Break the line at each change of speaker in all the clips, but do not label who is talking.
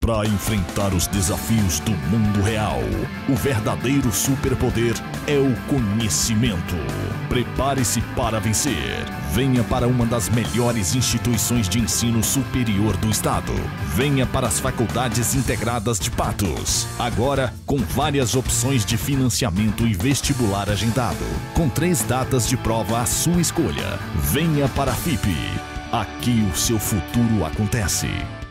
Para enfrentar os desafios do mundo real, o verdadeiro superpoder é o conhecimento. Prepare-se para vencer. Venha para uma das melhores instituições de ensino superior do estado. Venha para as Faculdades Integradas de Patos. Agora, com várias opções de financiamento e vestibular agendado. Com 3 datas de prova à sua escolha. Venha para a FIP. Aqui o seu futuro acontece.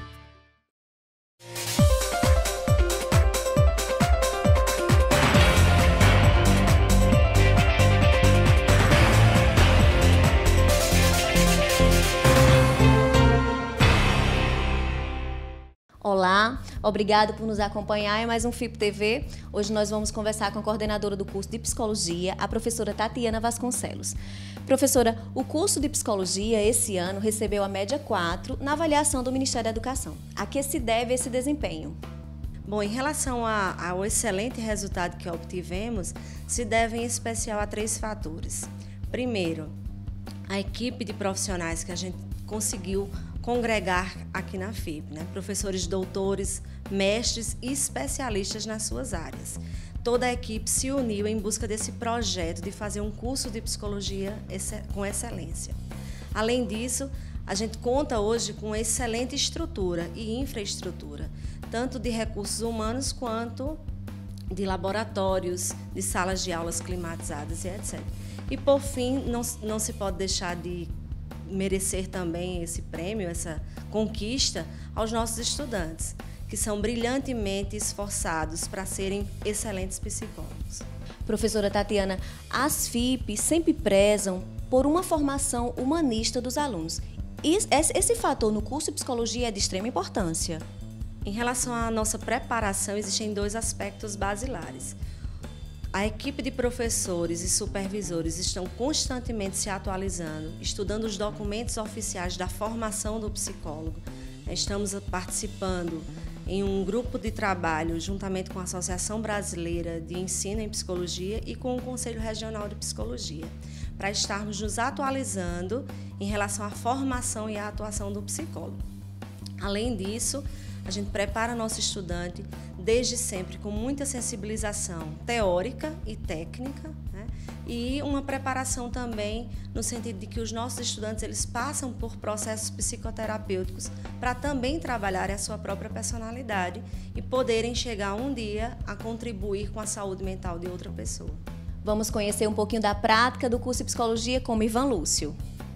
Olá, obrigado por nos acompanhar em mais um FIP TV. Hoje nós vamos conversar com a coordenadora do curso de Psicologia, a professora Tatiana Vasconcelos. Professora, o curso de Psicologia esse ano recebeu a média 4 na avaliação do Ministério da Educação. A que se deve esse desempenho?
Bom, em relação ao excelente resultado que obtivemos, se deve em especial a 3 fatores. Primeiro, a equipe de profissionais que a gente conseguiu congregar aqui na FIP, né? Professores, doutores, mestres e especialistas nas suas áreas. Toda a equipe se uniu em busca desse projeto de fazer um curso de psicologia com excelência. Além disso, a gente conta hoje com excelente estrutura e infraestrutura, tanto de recursos humanos quanto de laboratórios, de salas de aulas climatizadas e etc. E, por fim, não se pode deixar de merecer também esse prêmio, essa conquista aos nossos estudantes, que são brilhantemente esforçados para serem excelentes psicólogos.
Professora Tatiana, as FIP sempre prezam por uma formação humanista dos alunos. Esse fator no curso de Psicologia é de extrema importância.
Em relação à nossa preparação, existem 2 aspectos basilares. A equipe de professores e supervisores estão constantemente se atualizando, estudando os documentos oficiais da formação do psicólogo. Estamos participando em um grupo de trabalho juntamente com a Associação Brasileira de Ensino em Psicologia e com o Conselho Regional de Psicologia, para estarmos nos atualizando em relação à formação e à atuação do psicólogo. Além disso, a gente prepara nosso estudante desde sempre com muita sensibilização teórica e técnica, né? E uma preparação também no sentido de que os nossos estudantes eles passam por processos psicoterapêuticos para também trabalhar a sua própria personalidade e poderem chegar um dia a contribuir com a saúde mental de outra pessoa.
Vamos conhecer um pouquinho da prática do curso de Psicologia com o Ivan Lúcio.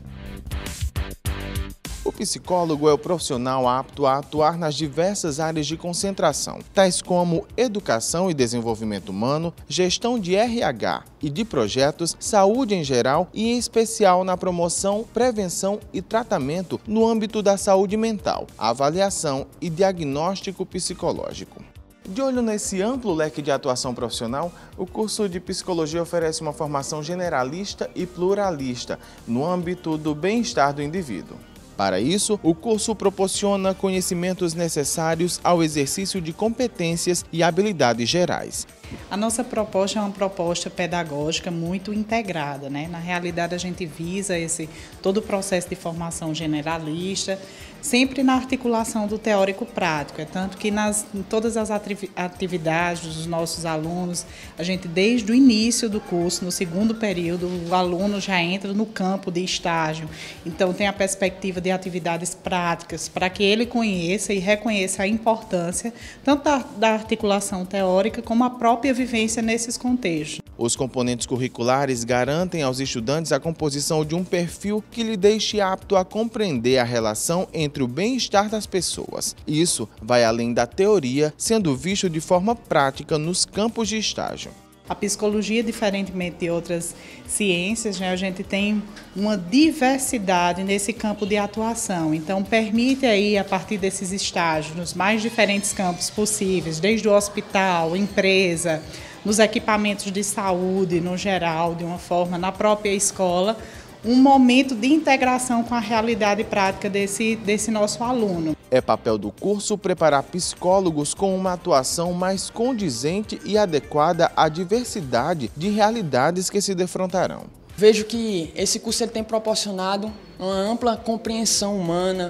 O psicólogo é o profissional apto a atuar nas diversas áreas de concentração, tais como educação e desenvolvimento humano, gestão de RH e de projetos, saúde em geral e em especial na promoção, prevenção e tratamento no âmbito da saúde mental, avaliação e diagnóstico psicológico. De olho nesse amplo leque de atuação profissional, o curso de Psicologia oferece uma formação generalista e pluralista no âmbito do bem-estar do indivíduo. Para isso, o curso proporciona conhecimentos necessários ao exercício de competências e habilidades gerais.
A nossa proposta é uma proposta pedagógica muito integrada, né? Na realidade, a gente visa todo o processo de formação generalista, sempre na articulação do teórico-prático. É tanto que em todas as atividades dos nossos alunos, a gente, desde o início do curso, no 2º período, o aluno já entra no campo de estágio. Então, tem a perspectiva de atividades práticas, para que ele conheça e reconheça a importância tanto da articulação teórica como a própria vivência nesses contextos.
Os componentes curriculares garantem aos estudantes a composição de um perfil que lhe deixe apto a compreender a relação entre o bem-estar das pessoas. Isso vai além da teoria, sendo visto de forma prática nos campos de estágio.
A psicologia, diferentemente de outras ciências, né, a gente tem uma diversidade nesse campo de atuação. Então, permite aí, a partir desses estágios, nos mais diferentes campos possíveis, desde o hospital, empresa, nos equipamentos de saúde, no geral, de uma forma, na própria escola, um momento de integração com a realidade prática desse nosso aluno.
É papel do curso preparar psicólogos com uma atuação mais condizente e adequada à diversidade de realidades que se defrontarão.
Vejo que esse curso ele tem proporcionado uma ampla compreensão humana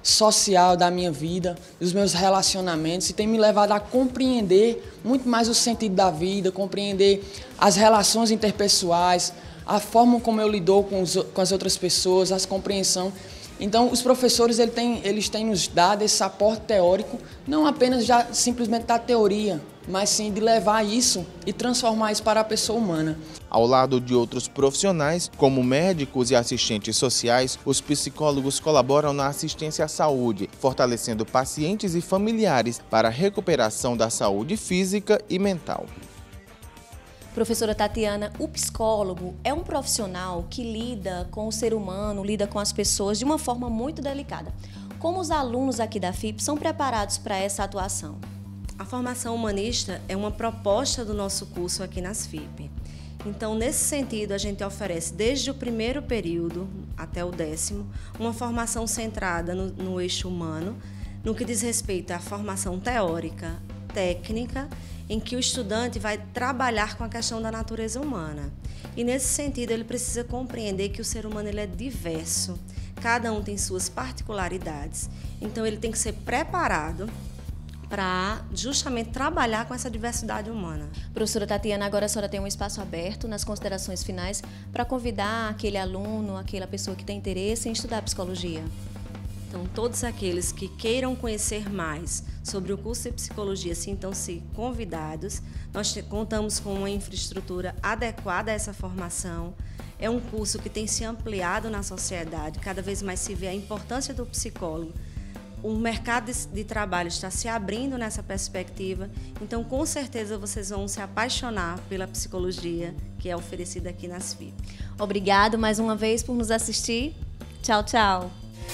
social da minha vida, dos meus relacionamentos, e tem me levado a compreender muito mais o sentido da vida, compreender as relações interpessoais, a forma como eu lido com as outras pessoas, a compreensão. Então, os professores eles têm nos dado esse aporte teórico, não apenas já simplesmente da teoria, mas sim de levar isso e transformar isso para a pessoa humana.
Ao lado de outros profissionais, como médicos e assistentes sociais, os psicólogos colaboram na assistência à saúde, fortalecendo pacientes e familiares para a recuperação da saúde física e mental.
Professora Tatiana, o psicólogo é um profissional que lida com o ser humano, lida com as pessoas de uma forma muito delicada. Como os alunos aqui da FIP são preparados para essa atuação?
A formação humanista é uma proposta do nosso curso aqui nas FIP. Então, nesse sentido, a gente oferece desde o primeiro período até o 10º, uma formação centrada no eixo humano, no que diz respeito à formação teórica, técnica, em que o estudante vai trabalhar com a questão da natureza humana. E nesse sentido, ele precisa compreender que o ser humano ele é diverso, cada um tem suas particularidades, então ele tem que ser preparado para justamente trabalhar com essa diversidade humana.
Professora Tatiana, agora a senhora tem um espaço aberto nas considerações finais para convidar aquele aluno, aquela pessoa que tem interesse em estudar psicologia.
Então, todos aqueles que queiram conhecer mais sobre o curso de psicologia sintam-se convidados. Nós contamos com uma infraestrutura adequada a essa formação. É um curso que tem se ampliado na sociedade, cada vez mais se vê a importância do psicólogo. O mercado de trabalho está se abrindo nessa perspectiva, então com certeza vocês vão se apaixonar pela psicologia que é oferecida aqui nas FIP.
Obrigado mais uma vez por nos assistir. Tchau, tchau.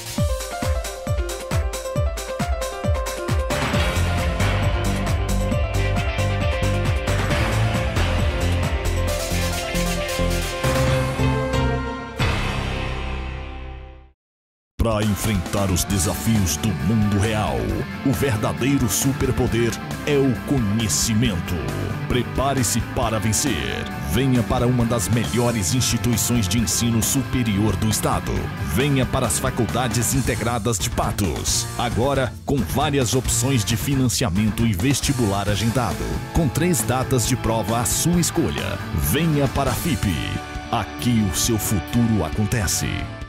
Para enfrentar os desafios do mundo real, o verdadeiro superpoder é o conhecimento. Prepare-se para vencer. Venha para uma das melhores instituições de ensino superior do estado. Venha para as Faculdades Integradas de Patos. Agora, com várias opções de financiamento e vestibular agendado. Com 3 datas de prova à sua escolha. Venha para a FIP. Aqui o seu futuro acontece.